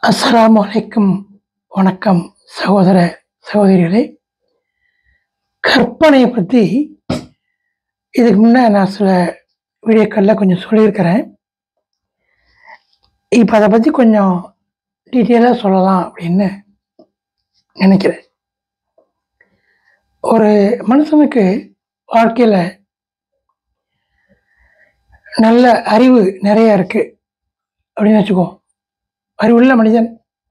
அஸ்ஸலாமு அலைக்கும். வணக்கம் சகோதர சகோதரிகளே. கற்பனையை பற்றி இதுக்கு முன்னே நான் சில வீடியோக்களில் கொஞ்சம் சொல்லியிருக்கிறேன். இப்போ அதை பற்றி கொஞ்சம் டீட்டெயிலாக சொல்லலாம் அப்படின்னு நினைக்கிறேன். ஒரு மனுஷனுக்கு வாழ்க்கையில் நல்ல அறிவு நிறைய இருக்குது அப்படின்னு வச்சுக்குவோம். அறிவுள்ள மனிதன்,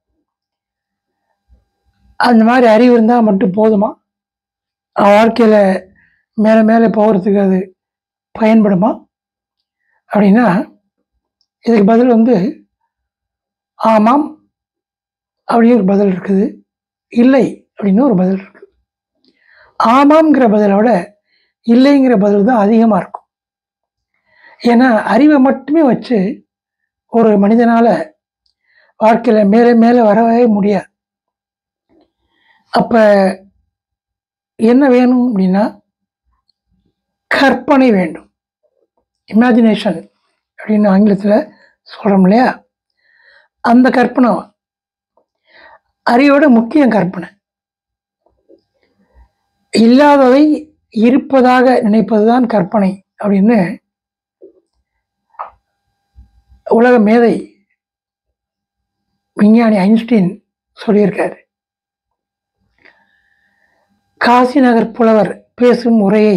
அந்த மாதிரி அறிவு இருந்தால் மட்டும் போதுமா? வாழ்க்கையில் மேலே மேலே போகிறதுக்கு அது பயன்படுமா அப்படின்னா, இதுக்கு பதில் ஆமாம் அப்படின்னு ஒரு பதில் இருக்குது, இல்லை அப்படின்னு ஒரு பதில் இருக்குது. ஆமாம்ங்கிற பதிலை விட இல்லைங்கிற பதில் தான் அதிகமாக இருக்கும். ஏன்னா அறிவை மட்டுமே வச்சு ஒரு மனிதனால் வாழ்க்கையில் மேலே மேலே வரவே முடியாது. அப்போ என்ன வேணும் அப்படின்னா, கற்பனை வேண்டும். இமேஜினேஷன் அப்படின்னு ஆங்கிலத்தில் சொல்கிறோம் இல்லையா, அந்த கற்பனை அறிவோட முக்கியம். கற்பனை இல்லாததை இருப்பதாக நினைப்பது தான் கற்பனை அப்படின்னு உலக மேதை விஞ்ஞானி ஐன்ஸ்டீன் சொல்லியிருக்காரு. காசி நகர் புலவர் பேசும் உரையை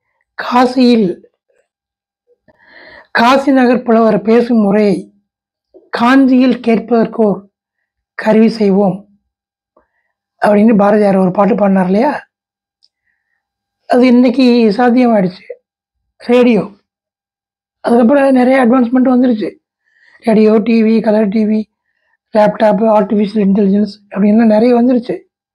காசி நகர் புலவர் பேசும் உரையை காஞ்சியில் கேட்பதற்கோர் கருவி செய்வோம் அப்படின்னு பாரதியார் ஒரு பாட்டு பாடினார் இல்லையா. அது இன்னைக்கு சாத்தியமாயிடுச்சு. ரேடியோ, அதுக்கப்புறம் நிறைய அட்வான்ஸ்மெண்ட் வந்துருச்சு. Radio, TV, colour TV, laptop, artificial intelligence அப்படின்லாம் நிறைய வந்துருச்சு.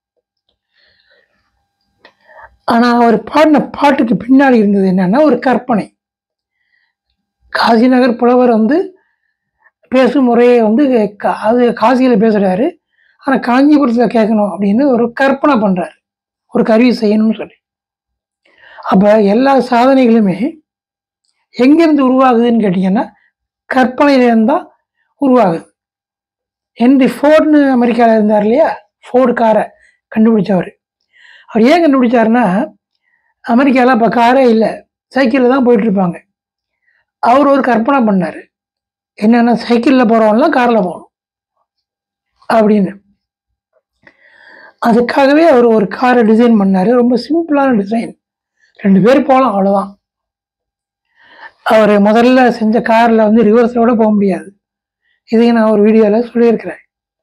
ஆனால் அவர் பாடின பாட்டுக்கு பின்னாடி இருந்தது என்னன்னா, ஒரு கற்பனை. காசி நகர் புலவர் பேசும் முறையை அது காசியில் பேசுகிறாரு, ஆனால் காஞ்சிபுரத்தில் கேட்கணும் அப்படின்னு ஒரு கற்பனை பண்ணுறாரு, ஒரு கருவி செய்யணும்னு சொல்லி. அப்போ எல்லா சாதனைகளுமே எங்கேருந்து உருவாகுதுன்னு கேட்டிங்கன்னா, கற்பனையிலேருந்து தான் உருவாகுது. ஹென்ரி ஃபோர்டுன்னு அமெரிக்காவில் இருந்தார் இல்லையா, ஃபோர்டு காரை கண்டுபிடிச்சவர். அவர் ஏன் கண்டுபிடிச்சாருன்னா, அமெரிக்காவில் இப்போ காரே இல்லை, சைக்கிளில் தான் போயிட்டுருப்பாங்க. அவர் ஒரு கற்பனை பண்ணார், என்னென்னா சைக்கிளில் போகிறவங்களாம் காரில் போகணும் அப்படின்னு. அதுக்காகவே அவர் ஒரு காரை டிசைன் பண்ணார். ரொம்ப சிம்பிளான டிசைன், 2 பேர் போகலாம், அவ்வளோதான். அவர் முதல்ல செஞ்ச காரில் ரிவர்ஸோட போக முடியாது. இதையும் நான் ஒரு வீடியோவில் சொல்லியிருக்கிறேன்.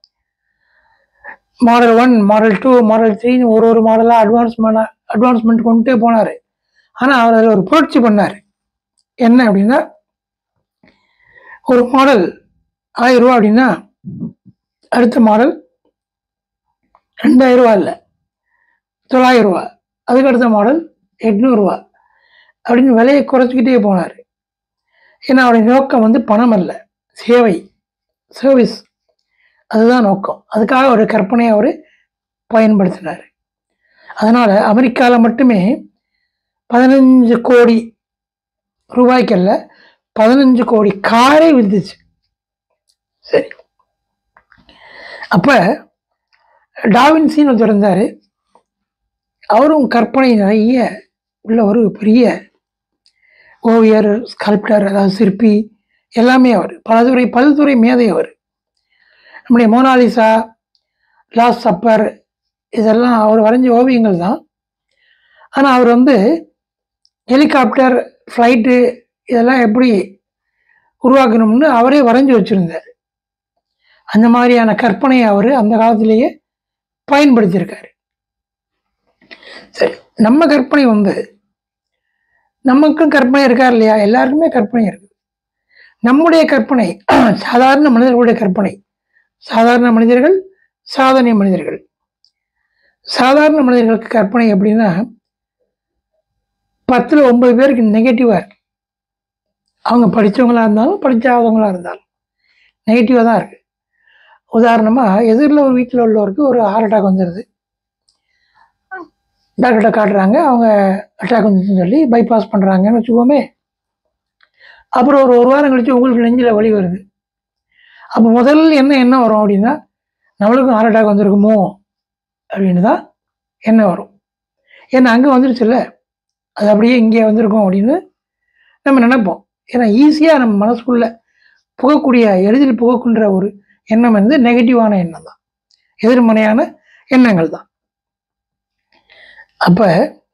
மாடல் 1, மாடல் 2, மாடல் 3 ஒரு மாடலாக அட்வான்ஸ்மெண்ட் கொண்டுட்டே போனார். ஆனால் அவர் அதில் ஒரு புரட்சி பண்ணார். என்ன அப்படின்னா, ஒரு மாடல் 1000 ரூபா அப்படின்னா அடுத்த மாடல் 2000 ரூபா இல்லை, 900 ரூபா, அதுக்கு அடுத்த மாடல் 800 ரூபா அப்படின்னு விலையை குறைச்சிக்கிட்டே போனார். ஏன்னா அவருடைய நோக்கம் பணம் அல்ல, சேவை, சர்வீஸ், அதுதான் நோக்கம். அதுக்காக ஒரு கற்பனையை அவர் பயன்படுத்தினார். அதனால் அமெரிக்காவில் மட்டுமே 15 கோடி ரூபாய்க்கல்ல, 15 கோடி காரே வித்துச்சு. சரி, அப்போ டாவின்சின்னு ஒருத்தர் இருந்தார். அவரும் கற்பனை நிறைய உள்ள ஒரு பெரிய ஓவியர், ஸ்கல்ப்டர், அதாவது சிற்பி, எல்லாமே அவர். பல்துறை மேதை அவர். நம்முடைய மோனாலிசா, லாஸ்ட் சப்பர், இதெல்லாம் அவர் வரைஞ்ச ஓவியங்கள் தான். ஆனால் அவர் ஹெலிகாப்டர், ஃப்ளைட்டு, இதெல்லாம் எப்படி உருவாக்கணும்னு அவரே வரைஞ்சி வச்சுருந்தார். அந்த மாதிரியான கற்பனையை அவர் அந்த காலத்திலேயே பயன்படுத்தியிருக்காரு. சரி, நம்ம கற்பனை நமக்கும் கற்பனை இருக்கார் இல்லையா, எல்லாருக்குமே கற்பனை இருக்குது. நம்முடைய கற்பனை, சாதாரண மனிதர்களுடைய கற்பனை, சாதாரண மனிதர்கள், சாதனை மனிதர்கள். சாதாரண மனிதர்களுக்கு கற்பனை எப்படின்னா, 10ல் 9 பேருக்கு நெகட்டிவாக இருக்கு. அவங்க படித்தவங்களாக இருந்தாலும் படிக்காதவங்களாக இருந்தாலும் நெகட்டிவாக தான் இருக்குது. உதாரணமாக, எதிரில் ஒரு வீட்டில் உள்ளவருக்கு ஒரு ஹார்ட் அட்டாக் வந்துடுது. டாக்டர்கிட்ட காட்டுறாங்க, அவங்க அட்டாக் வந்துச்சுன்னு சொல்லி பைபாஸ் பண்ணுறாங்கன்னு வச்சுக்கோமே. அப்புறம் ஒரு வாரம் கழித்து உங்களுக்கு நெஞ்சில் வலி வருது. அப்போ முதல்ல என்ன வரும் அப்படின்னா, நம்மளுக்கும் ஹார்ட் அட்டாக் வந்திருக்குமோ அப்படின்னு தான் எண்ணம் வரும். ஏன்னா அங்கே வந்துருச்சுல்ல, அது அப்படியே இங்கே வந்திருக்கும் அப்படின்னு நம்ம நினைப்போம். ஏன்னா ஈஸியாக நம்ம மனசுக்குள்ள புகக்கூடிய, எளிதில் புகக்குன்ற ஒரு எண்ணம் வந்து நெகட்டிவான எண்ணம் தான், எதிர்மறையான எண்ணங்கள் தான். அப்போ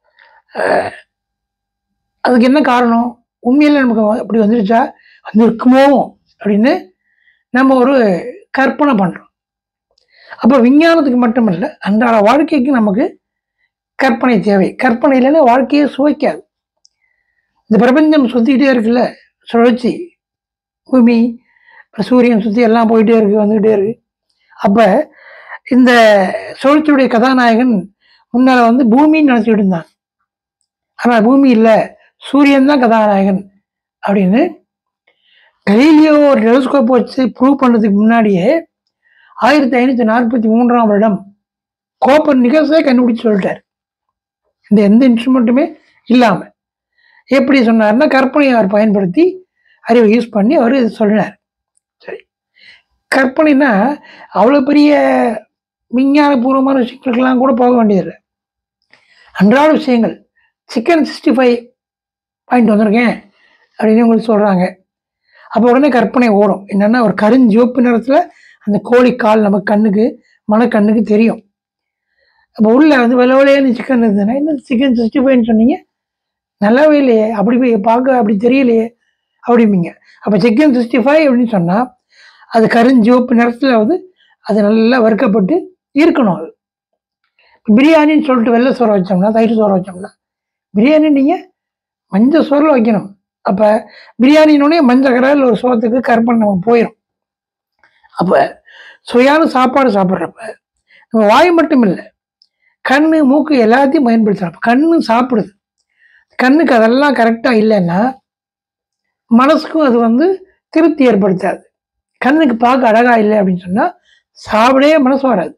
அதுக்கு என்ன காரணம்? உண்மையில நமக்கு அப்படி வந்துருச்சா, வந்திருக்குமோ அப்படின்னு நம்ம ஒரு கற்பனை பண்ணுறோம். அப்போ விஞ்ஞானத்துக்கு மட்டுமல்ல, அன்றாட வாழ்க்கைக்கு நமக்கு கற்பனை தேவை. கற்பனை இல்லைன்னா வாழ்க்கையை சுவைக்காது. இந்த பிரபஞ்சம் சுற்றிக்கிட்டே இருக்குல்ல, சுழற்சி, பூமி, சூரியன் சுற்றி எல்லாம் போயிட்டே இருக்கு, வந்துக்கிட்டே இருக்கு. அப்போ இந்த சுழற்சியுடைய கதாநாயகன் முன்னால் வந்து பூமின்னு நினச்சிக்கிட்டு இருந்தான். ஆனால் பூமி இல்லை, சூரியன் தான் கதாநாயகன் அப்படின்னு கலீலியோ ஒரு டெலிஸ்கோப் வச்சு ப்ரூவ் பண்ணதுக்கு முன்னாடியே 1543ஆம் வருடம் கோப்பர்னிக்கஸே கண்டுபிடிச்சு சொல்லிட்டார். இந்த எந்த இன்ஸ்ட்ருமெண்ட்டுமே இல்லாமல். எப்படி சொன்னார்னா, கற்பனையை அவர் பயன்படுத்தி அறிவை யூஸ் பண்ணி அவர் இது சொன்னார். சரி, கற்பனைனா அவ்வளோ பெரிய விஞ்ஞானபூர்வமான விஷயங்களுக்கெல்லாம் கூட போக வேண்டியதில்லை. அன்றாட விஷயங்கள், சிக்கன் 65 வாங்கிட்டு வந்திருக்கேன் அப்படின்னு உங்களுக்கு சொல்கிறாங்க. அப்போ உடனே கற்பனை ஓடும். என்னென்னா, ஒரு கருஞ்சிவப்பு நிறத்தில் அந்த கோழி கால் நம்ம கண்ணுக்கு, மனக்கண்ணுக்கு தெரியும். அப்போ உள்ள வந்து வெள்ளவெளையான சிக்கன் இருந்ததுன்னா, என்ன சிக்கன் 65ன்னு சொன்னீங்க, நல்லாவே இல்லையே, அப்படி போய் பார்க்க அப்படி தெரியலையே அப்படிம்பிங்க. அப்போ சிக்கன் 65 அப்படின்னு சொன்னால் அது கருஞ்சிவப்பு நிறத்தில் வந்து அது நல்லா வறுக்கப்பட்டு இருக்கணும். அது பிரியாணின்னு சொல்லிட்டு வெள்ளை சோறை வச்சோம்னா, தயிர் சோறை வச்சோம்னா, பிரியாணி நீங்கள் மஞ்சள் சோறில் வைக்கணும். அப்போ பிரியாணினோடனே மஞ்சள் கலரில் ஒரு சோத்துக்கு கற்பனை நமக்கு போயிடும். அப்போ சுவையான சாப்பாடு சாப்பிட்றப்ப நம்ம வாய் மட்டும் இல்லை, கண், மூக்கு எல்லாத்தையும் பயன்படுத்துகிறப்ப கண்ணு சாப்பிடுது. கண்ணுக்கு அதெல்லாம் கரெக்டாக இல்லைன்னா மனசுக்கும் அது வந்து திருப்தி ஏற்படுத்தாது. கண்ணுக்கு பார்க்க அழகாக இல்லை அப்படின்னு சொன்னால் சாப்பிடவே மனசு வராது.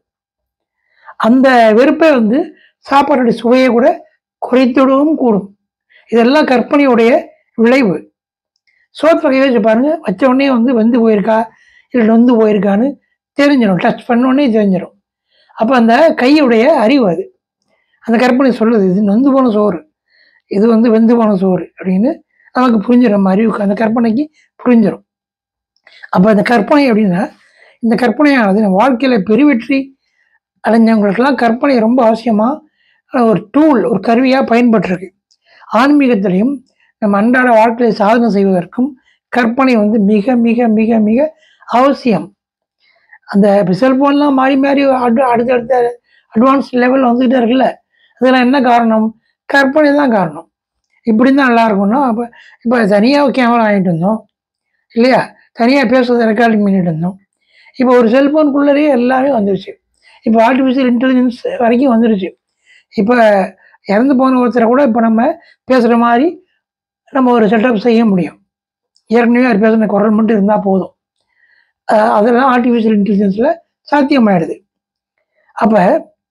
அந்த வெறுப்பை வந்து சாப்பாட்டுடைய சுவையை கூட குறைத்துவிடவும் கூடும். இதெல்லாம் கற்பனையுடைய விளைவு. சோத்து வகையை வச்சு பாருங்கள், வச்ச உடனே வந்து வெந்து போயிருக்கா இல்லை நொந்து போயிருக்கான்னு தெரிஞ்சிடும். டச் பண்ணோடனே தெரிஞ்சிடும். அப்போ அந்த கையுடைய அறிவு அது, அந்த கற்பனை சொல்லுது, இது நொந்து போன சோறு, இது வந்து வெந்து போன சோறு அப்படின்னு நமக்கு புரிஞ்சிடும். அறிவுக்கு, அந்த கற்பனைக்கு புரிஞ்சிடும். அப்போ இந்த கற்பனை அப்படின்னா, இந்த கற்பனையானது நம்ம வாழ்க்கையில் பெருவெற்றி அடைஞ்சவங்களுக்கெல்லாம் கற்பனை ரொம்ப அவசியமாக ஒரு டூல், ஒரு கருவியாக பயன்பட்டுருக்கு. ஆன்மீகத்திலையும் நம்ம அன்றாட வாழ்க்கையை சாதனை செய்வதற்கும் கற்பனை வந்து மிக மிக மிக மிக அவசியம். அந்த செல்ஃபோன்லாம் மாறி மாறி அடுத்தடுத்த அட்வான்ஸ் லெவல் வந்துகிட்டே இருக்குல்ல, அதெல்லாம் என்ன காரணம்? கற்பனை தான் காரணம். இப்படி தான் நல்லா இருக்கும்னா, அப்போ இப்போ தனியாக கேமரா வாங்கிட்டு இருந்தோம் இல்லையா, தனியாக பேசுறதை ரெக்கார்டிங் பண்ணிட்டு இருந்தோம். இப்போ ஒரு செல்ஃபோனுக்குள்ளேயே எல்லாமே வந்துருச்சு. இப்போ ஆர்டிஃபிஷியல் இன்டெலிஜென்ஸ் வரைக்கும் வந்துருச்சு. இப்போ இறந்து போன ஒருத்தரை கூட இப்போ நம்ம பேசுகிற மாதிரி நம்ம ஒரு செட்டப் செய்ய முடியும். ஏற்கனவே அவர் பேசுகிற குரல் மட்டும் இருந்தால் போதும். அதெல்லாம் ஆர்டிஃபிஷியல் இன்டெலிஜென்ஸில் சாத்தியமாயிடுது. அப்போ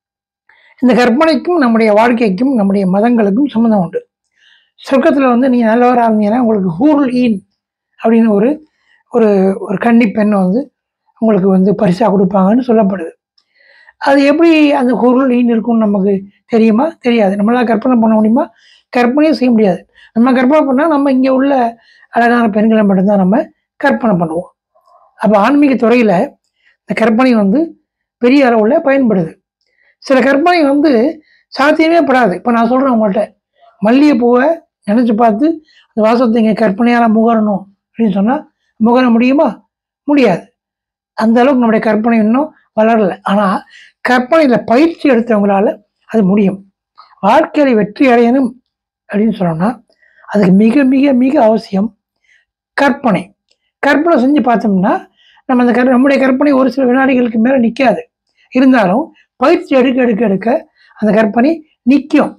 இந்த கற்பனைக்கும் நம்முடைய வாழ்க்கைக்கும் நம்முடைய மதங்களுக்கும் சம்மந்தம் உண்டு. சொர்க்கத்தில் வந்து நீங்கள் நல்லவராக இருந்தீங்கன்னா உங்களுக்கு ஹூருல் ஈன் அப்படின்னு ஒரு ஒரு ஒரு கன்னி பெண்ணை வந்து உங்களுக்கு வந்து பரிசாக கொடுப்பாங்கன்னு சொல்லப்படுது. அது எப்படி அந்த ஹூருல் ஈன் இருக்கும்னு நமக்கு தெரியுமா? தெரியாது. நம்மளால் கற்பனை பண்ண முடியுமா? கற்பனையும் செய்ய முடியாது. நம்ம கற்பனை பண்ணால் நம்ம இங்கே உள்ள அழகான பெண்களை மட்டும்தான் நம்ம கற்பனை பண்ணுவோம். அப்போ ஆன்மீக துறையில் இந்த கற்பனை வந்து பெரிய அளவில் பயன்படுது. சில கற்பனை வந்து சாத்தியமே படாது. இப்போ நான் சொல்கிறேன் உங்கள்கிட்ட, மல்லிகைப்பூவை நினச்சி பார்த்து அந்த வாசத்தை இங்கே கற்பனையால் முகரணும் அப்படின்னு சொன்னால் முகர முடியுமா? முடியாது. அந்த அளவுக்கு நம்முடைய கற்பனை இன்னும் வளரலை. ஆனால் கற்பனையில் பயிற்சி எடுத்தவங்களால அது முடியும். வாழ்க்கையில் வெற்றி அடையணும் அப்படின்னு சொன்னோம்னா அதுக்கு மிக மிக மிக அவசியம் கற்பனை. கற்பனை செஞ்சு பார்த்தோம்னா நம்ம அந்த நம்முடைய கற்பனை ஒரு சில வினாடிகளுக்கு மேலே நிற்காது. இருந்தாலும் பயிற்சி எடுக்க எடுக்க எடுக்க அந்த கற்பனை நிற்கும்.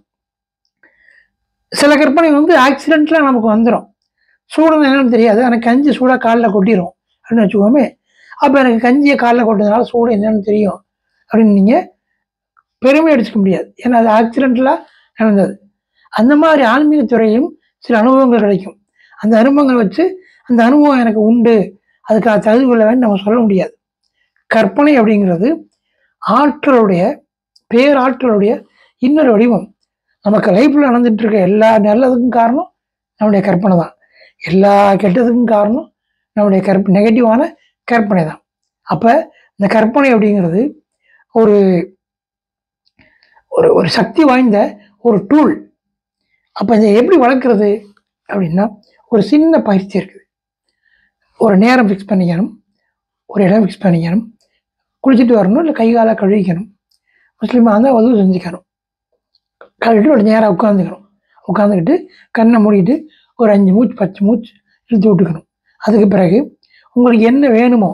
சில கற்பனை வந்து ஆக்சிடென்ட்லாம் நமக்கு வந்துடும். சூடுன்னு என்னன்னு தெரியாது, எனக்கு கஞ்சி சூடாக காலில் கொட்டிடும் அப்படின்னு வச்சுக்கோமே. அப்போ எனக்கு கஞ்சியை காலில் கொட்டதுனால சூடு என்னன்னு தெரியும் அப்படின்னு நீங்கள் பெருமை அடிச்சுக்க முடியாது. ஏன்னா அது ஆக்சிடென்டலாக நடந்தது. அந்த மாதிரி ஆன்மீக துறையும் சில அனுபவங்கள் கிடைக்கும். அந்த அனுபவங்களை வச்சு அந்த அனுபவம் எனக்கு உண்டு, அதுக்காக தகுதி கொள்ளவேன்னு நம்ம சொல்ல முடியாது. கற்பனை அப்படிங்கிறது ஆற்றலுடைய பேராற்றலுடைய இன்னொரு வடிவம். நமக்கு லைஃப்பில் நடந்துட்டு இருக்க எல்லா நல்லதுக்கும் காரணம் நம்முடைய கற்பனை தான். எல்லா கெட்டதுக்கும் காரணம் நம்முடைய நெகட்டிவான கற்பனை தான். அப்போ இந்த கற்பனை அப்படிங்கிறது ஒரு ஒரு ஒரு சக்தி வாய்ந்த ஒரு டூல். அப்போ இதை எப்படி வளர்க்குறது அப்படின்னா ஒரு சின்ன பயிற்சி இருக்குது. ஒரு நேரம் ஃபிக்ஸ் பண்ணிக்கணும், ஒரு இடம் ஃபிக்ஸ் பண்ணிக்கணும், குளிச்சுட்டு வரணும், இல்லை கை காலை கழுவிக்கணும், முஸ்லீமாக இருந்தால் உதவு செஞ்சுக்கணும், கழுவிட்டு ஒரு நேராக உட்காந்துக்கிட்டு கண்ணை மூடிட்டு ஒரு 5 மூச்சு 10 மூச்சு இழுத்து விட்டுக்கணும். அதுக்கு பிறகு உங்களுக்கு என்ன வேணுமோ,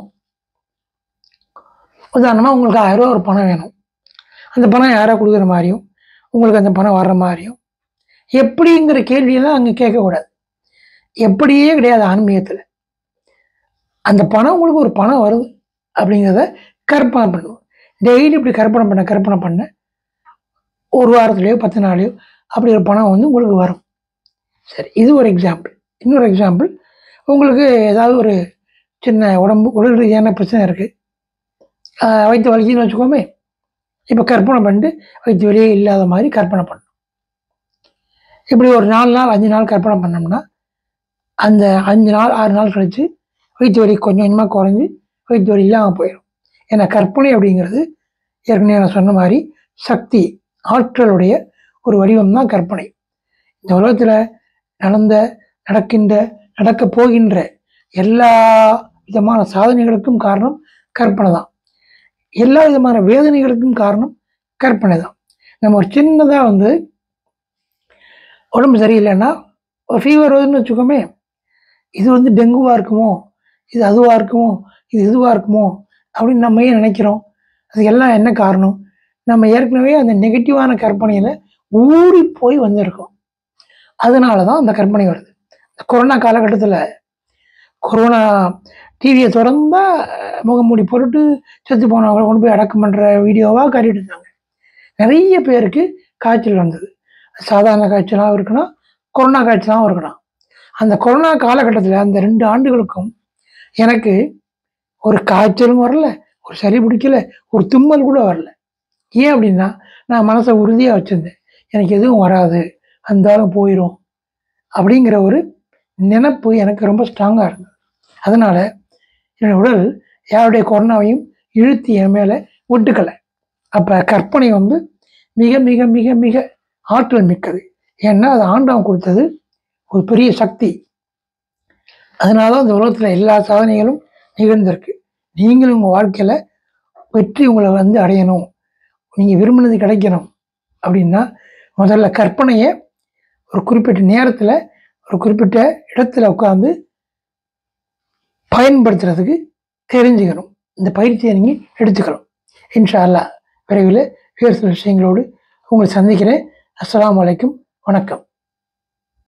உதாரணமாக உங்களுக்கு 1000 ரூபா ஒரு பணம் வேணும், அந்த பணம் யாராவது கொடுக்குற மாதிரியும் உங்களுக்கு அந்த பணம் வர்ற மாதிரியும் எப்படிங்கிற கேள்வியெல்லாம் அங்கே கேட்கக்கூடாது. எப்படியே கிடையாது ஆன்மீகத்தில். அந்த பணம் உங்களுக்கு ஒரு பணம் வருது அப்படிங்கிறத கற்பனை பண்ணுவோம். டெய்லி இப்படி கற்பனை பண்ண ஒரு வாரத்துலேயோ 10 நாளையோ அப்படி ஒரு பணம் வந்து உங்களுக்கு வரும். சரி, இது ஒரு எக்ஸாம்பிள். இன்னொரு எக்ஸாம்பிள், உங்களுக்கு ஏதாவது ஒரு சின்ன உடல் ரீதியான பிரச்சனை இருக்குது, வயிற்று வலிக்குன்னு வச்சுக்கோமே. இப்போ கற்பனை பண்ணிட்டு வயிற்று வலியே இல்லாத மாதிரி கற்பனை பண்ணணும். இப்படி ஒரு 4 நாள் 5 நாள் கற்பனை பண்ணோம்னா அந்த 5 நாள் 6 நாள் கழித்து வயிற்று வலி கொஞ்சம் கொஞ்சமாக குறைஞ்சி வயிற்று வலி இல்லாமல் போயிடும். ஏன்னா கற்பனை அப்படிங்கிறது ஏற்கனவே நான் சொன்ன மாதிரி சக்தி ஆற்றலுடைய ஒரு வடிவம் தான் கற்பனை. இந்த உலகத்தில் நடக்க போகின்ற எல்லா விதமான சாதனைகளுக்கும் காரணம் கற்பனை தான். எல்லா விதமான வேதனைகளுக்கும் காரணம் கற்பனை தான். நம்ம ஒரு சின்னதாக வந்து உடம்பு சரியில்லைன்னா ஒரு ஃபீவர் வருதுன்னு வச்சுக்கோமே, இது வந்து டெங்குவாக இருக்குமோ, இது அதுவாக இருக்குமோ, இது இதுவாக இருக்குமோ அப்படின்னு நம்ம ஏன் நினைக்கிறோம்? அதுக்கெல்லாம் என்ன காரணம்? நம்ம ஏற்கனவே அந்த நெகட்டிவான கற்பனையில் ஊறி போய் வந்திருக்கோம். அதனால தான் அந்த கற்பனை வருது. கொரோனா காலகட்டத்தில் கொரோனா டிவியை திறந்தா முகமூடி போட்டுட்டு செத்து போனவங்களை கொண்டு போய் அடக்கம் பண்ணுற வீடியோவாக காட்டிட்டு இருந்தாங்க. நிறைய பேருக்கு காய்ச்சல் வந்தது. சாதாரண காய்ச்சலாகவும் இருக்கணும், கொரோனா காய்ச்சலாகவும் இருக்கணும். அந்த கொரோனா காலகட்டத்தில் அந்த 2 ஆண்டுகளுக்கும் எனக்கு ஒரு காய்ச்சலும் வரல, ஒரு சளி பிடிக்கல, ஒரு தும்மல் கூட வரல. ஏன் அப்படின்னா நான் மனசை உறுதியாக வச்சுருந்தேன். எனக்கு எதுவும் வராது, வந்தாலும் போயிடும் அப்படிங்கிற ஒரு நினைப்பு எனக்கு ரொம்ப ஸ்ட்ராங்காக இருந்தது. அதனால் என்னுடைய உடல் யாருடைய கொரோனாவையும் இழுத்து என் மேலே விட்டுக்கலை. அப்போ கற்பனை வந்து மிக மிக மிக மிக ஆற்றல் மிக்கது. ஏன்னா அது ஆண்டவன் கொடுத்தது ஒரு பெரிய சக்தி. அதனால தான் இந்த உலகத்தில் எல்லா சாதனைகளும் நிகழ்ந்திருக்கு. நீங்களும் உங்கள் வாழ்க்கையில் வெற்றி உங்களை வந்து அடையணும், நீங்கள் விரும்பினது கிடைக்கணும் அப்படின்னா முதல்ல கற்பனையை ஒரு குறிப்பிட்ட நேரத்தில் ஒரு குறிப்பிட்ட இடத்துல உட்காந்து பயன்படுத்துறதுக்கு தெரிஞ்சுக்கணும். இந்த பயிற்சியை நீங்கள் எடுத்துக்கணும். இன்ஷா அல்லாஹ் விரைவில் வேறு சில விஷயங்களோடு உங்களை சந்திக்கிறேன். அஸ்ஸலாமு அலைக்கும். வணக்கம்.